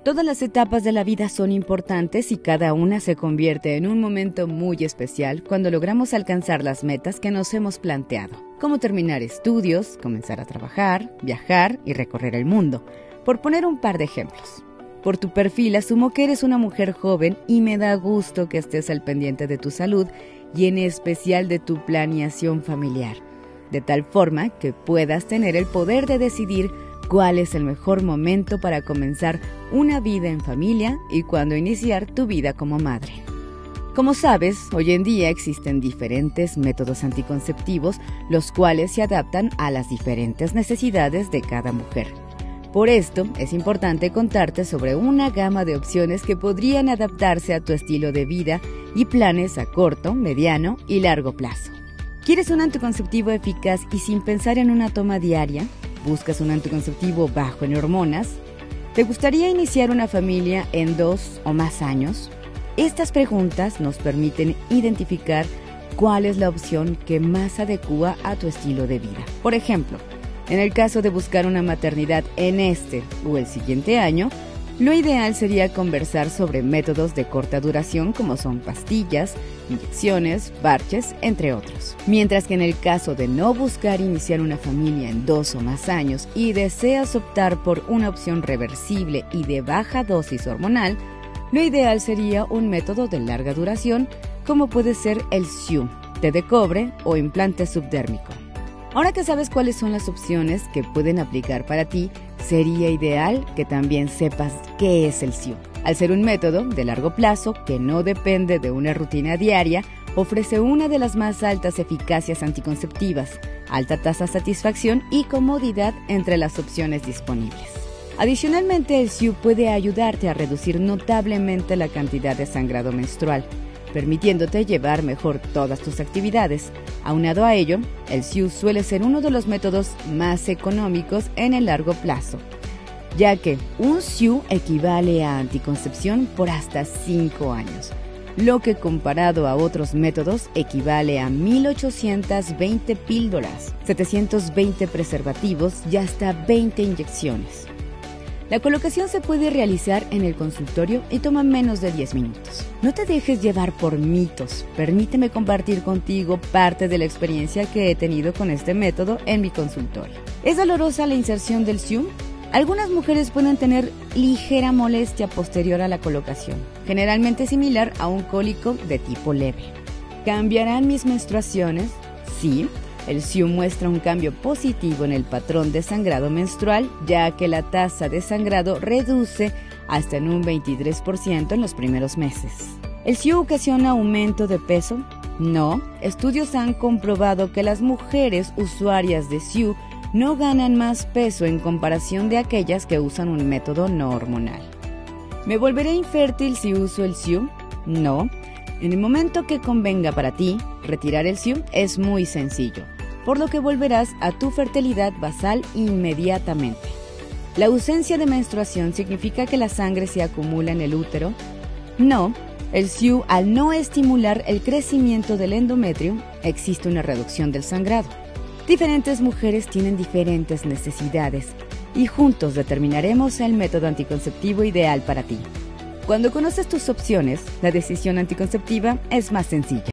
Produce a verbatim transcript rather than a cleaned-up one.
Todas las etapas de la vida son importantes y cada una se convierte en un momento muy especial cuando logramos alcanzar las metas que nos hemos planteado, como terminar estudios, comenzar a trabajar, viajar y recorrer el mundo, por poner un par de ejemplos. Por tu perfil asumo que eres una mujer joven y me da gusto que estés al pendiente de tu salud y en especial de tu planeación familiar, de tal forma que puedas tener el poder de decidir cuál es el mejor momento para comenzar una vida en familia y cuándo iniciar tu vida como madre. Como sabes, hoy en día existen diferentes métodos anticonceptivos, los cuales se adaptan a las diferentes necesidades de cada mujer. Por esto, es importante contarte sobre una gama de opciones que podrían adaptarse a tu estilo de vida y planes a corto, mediano y largo plazo. ¿Quieres un anticonceptivo eficaz y sin pensar en una toma diaria? ¿Buscas un anticonceptivo bajo en hormonas? ¿Te gustaría iniciar una familia en dos o más años? Estas preguntas nos permiten identificar cuál es la opción que más adecua a tu estilo de vida. Por ejemplo, en el caso de buscar una maternidad en este o el siguiente año, lo ideal sería conversar sobre métodos de corta duración como son pastillas, inyecciones, parches, entre otros. Mientras que en el caso de no buscar iniciar una familia en dos o más años y deseas optar por una opción reversible y de baja dosis hormonal, lo ideal sería un método de larga duración como puede ser el S I U, té de cobre o implante subdérmico. Ahora que sabes cuáles son las opciones que pueden aplicar para ti, sería ideal que también sepas qué es el S I U. Al ser un método de largo plazo que no depende de una rutina diaria, ofrece una de las más altas eficacias anticonceptivas, alta tasa de satisfacción y comodidad entre las opciones disponibles. Adicionalmente, el S I U puede ayudarte a reducir notablemente la cantidad de sangrado menstrual, permitiéndote llevar mejor todas tus actividades. Aunado a ello, el S I U suele ser uno de los métodos más económicos en el largo plazo, ya que un S I U equivale a anticoncepción por hasta cinco años, lo que comparado a otros métodos equivale a mil ochocientas veinte píldoras, setecientos veinte preservativos y hasta veinte inyecciones. La colocación se puede realizar en el consultorio y toma menos de diez minutos. No te dejes llevar por mitos. Permíteme compartir contigo parte de la experiencia que he tenido con este método en mi consultorio. ¿Es dolorosa la inserción del S I U? Algunas mujeres pueden tener ligera molestia posterior a la colocación, generalmente similar a un cólico de tipo leve. ¿Cambiarán mis menstruaciones? Sí. El S I U muestra un cambio positivo en el patrón de sangrado menstrual, ya que la tasa de sangrado reduce hasta en un veintitrés por ciento en los primeros meses. ¿El S I U ocasiona aumento de peso? No. Estudios han comprobado que las mujeres usuarias de S I U no ganan más peso en comparación de aquellas que usan un método no hormonal. ¿Me volveré infértil si uso el S I U? No. En el momento que convenga para ti, retirar el S I U es muy sencillo, por lo que volverás a tu fertilidad basal inmediatamente. ¿La ausencia de menstruación significa que la sangre se acumula en el útero? No. El S I U, al no estimular el crecimiento del endometrio, existe una reducción del sangrado. Diferentes mujeres tienen diferentes necesidades y juntos determinaremos el método anticonceptivo ideal para ti. Cuando conoces tus opciones, la decisión anticonceptiva es más sencilla.